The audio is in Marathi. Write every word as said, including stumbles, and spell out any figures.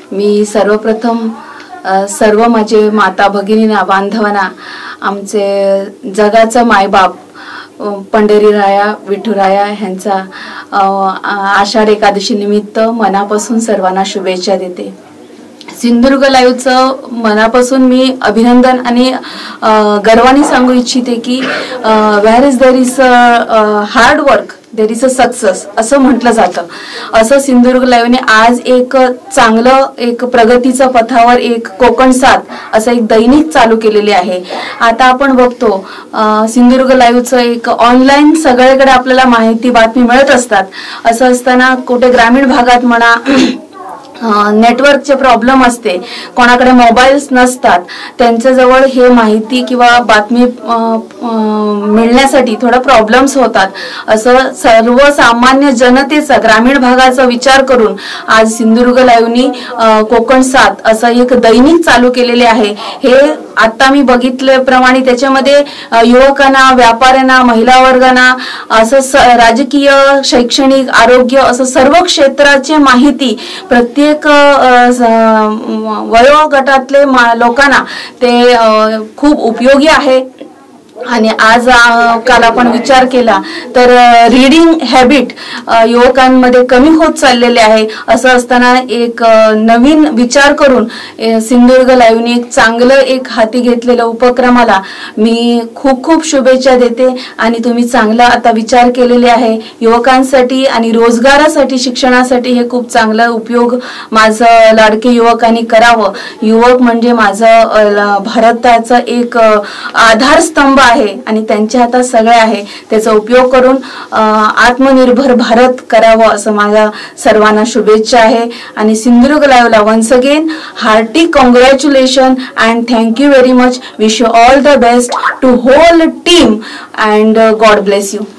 मी सर्वप्रथम सर्व माझे माता भगिनींना बांधवांना आमचे जगाचा मायबाप पंढरीराया विठुराया ह्यांचा आषाढ एकादशी निमित्त मनापासून सर्वांना शुभेच्छा देते। सिंधुदुर्ग लाईव्हचं मनापासून मी अभिनंदन आणि गर्वाने सांगू इच्छिते की where is there is hard work there is a success असं म्हटलं जातं। असं सिंधुदुर्ग लाईव्हने आज एक चांगलं एक प्रगतीच्या पथावर एक कोकण सात असं एक दैनिक चालू केलेले आहे। आता आपण बघतो सिंधुदुर्ग लाईव्हचं एक ऑनलाईन सगळीकडे आपल्याला माहिती बातमी मिळत असतात। असं असताना कुठे ग्रामीण भागात म्हणा नेटवर्कचे प्रॉब्लेम असते, कोणाकडे मोबाईल्स नसतात, त्यांच्याजवळ हे माहिती किंवा बातमी मिळण्यासाठी थोडा प्रॉब्लेम्स होतात। असं सर्वसामान्य जनतेचा ग्रामीण भागाचा विचार करून आज सिंधुदुर्ग लाईव्हनी कोकण सात असं एक दैनिक चालू केलेले आहे। हे आता मी बघितल्याप्रमाणे त्याच्यामध्ये युवकांना, व्यापाऱ्यांना, महिला वर्गांना असं राजकीय, शैक्षणिक, आरोग्य असं सर्व क्षेत्राची माहिती प्रत्येक एक वयोगटातले लोकांना ते खूप उपयोगी आहे। आणि आज काल आपण विचार केला तर रीडिंग हॅबिट युवकांमध्ये कमी होत चाललेले आहे। असं असताना एक नवीन विचार करून सिंधुदुर्ग लाईव्हने एक चांगलं एक हाती घेतलेल्या उपक्रमाला मी खूप खूप शुभेच्छा देते। आणि तुम्ही चांगला आता विचार केलेले आहे युवकांसाठी आणि रोजगारासाठी, शिक्षणासाठी हे खूप चांगला उपयोग माझं लाडके युवकांनी करावं। युवक म्हणजे माझं भारताचा एक आधारस्तंभ आहे आणि त्यांच्या हातात सगळे आहे, त्याचा उपयोग करून आत्मनिर्भर भारत करावं असं माझ्या सर्वांना शुभेच्छा आहे। आणि सिंधुदुर्ग लाईव्हला once again hearty congratulation and thank you very much. Wish you all the best to whole team and God bless you.